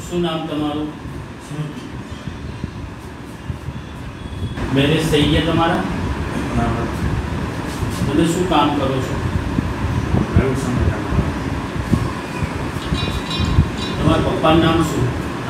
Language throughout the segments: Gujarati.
શું નામ તમારું? મેરેજ થઈ ગયા તમારા? તમે શું કામ કરો છો? તમારા પપ્પાનું નામ શું?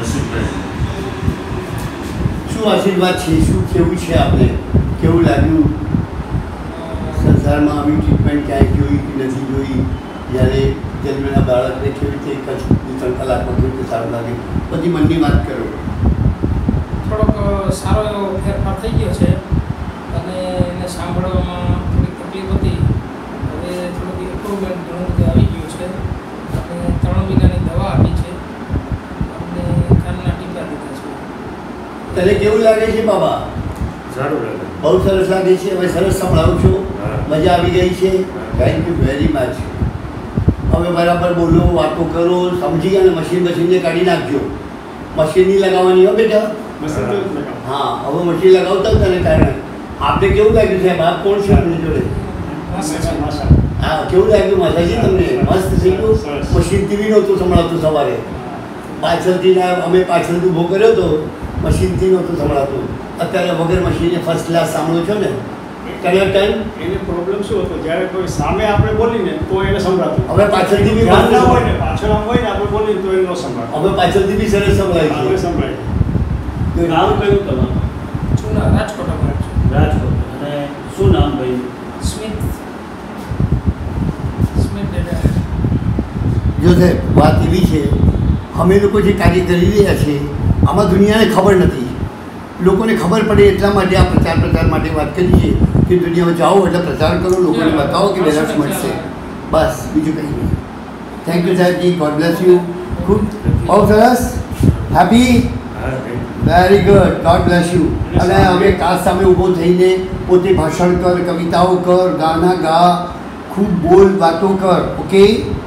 શું આશીર્વાદ છે? શું કેવું છે આપને? કેવું લાગ્યું? સંસારમાં આવી ટ્રીટમેન્ટ ક્યાંય જોઈ કે નથી જોઈ? જ્યારે જન્મેલા બાળકને કેવી રીતે કચ્છ 3 કલાકમાં કેવી રીતે સારું લાગે? બધી મનની વાત કરો. થોડોક સારો એવો ફેરફાર થઈ ગયો છે અને એને સાંભળવામાં થોડીક તકલીફ હતી. હવે થોડુંક ઇમ્પ્રુવમેન્ટ ઘણું બધું આવી ગયું છે અને 3 મહિનાની દવા આપી છે અને કાનના ટીકા દીધા છે. તને કેવું લાગે છે બાબા? સારું લાગે. બહુ સરસ લાગે છે. હવે સરસ સંભળાવું છું. મજા આવી ગઈ છે. Thank you very much. હવે બરાબર બોલો, વાતો કરો, સમજી ગયા ને મશીનને કાઢી નાખજો. મશીન નહીં લગાવવાની હો બેટા. હા, હવે મશીન લગાવતા હતા ને કારણે આપણે કેવું લાગ્યું છે? બાપ કોણ છે આપણી જોડે? હા, કેવું લાગ્યું માતાજી તમને? મસ્ત થઈ ગયું. મશીનથી બી નહોતું સંભળાતું સવારે. પાછળથી અમે પાછળથી ઊભો કર્યો હતો, મશીનથી નહોતું સંભળાતું. અત્યારે વગર મશીને ફર્સ્ટ ક્લાસ સાંભળો છો ને? એને પ્રોબ્લેમ શું હતો? જ્યારે કોઈ સામે આપણે બોલીને તો એને સંભળાતું. હવે પાછળથી બી ધ્યાન ના હોય ને, પાછળ આમ હોય ને આપણે બોલીને તો એને ન સંભળાતું. હવે પાછળથી બી સરસ સંભળાય આપણે છે. સંભળાય. નામ કયું તમારું? જૂના રાજકોટ અમારે છે. રાજકોટ. અને શું નામ ભાઈ? સ્મિત ડેડા. જો સાહેબ, વાત એવી છે, અમે લોકો જે કાર્ય કરી રહ્યા છીએ આમાં દુનિયાને ખબર નથી. લોકોને ખબર પડે એટલા માટે આ પ્રચાર માટે વાત કરી છે કે દુનિયામાં જાઓ એટલે પ્રચાર કરો, લોકોને બતાવો કે બેલેન્સ મળશે. બસ, બીજું કંઈ નહીં. થેન્ક યુ સાહેબજી. God bless you. ખૂબ બહુ સરસ. Happy. Very good. God bless you. અને હવે કાચ સામે ઊભો થઈને પોતે ભાષણ કર, કવિતાઓ કર, ગાના ગા, ખૂબ બોલ, વાતો કર. ઓકે.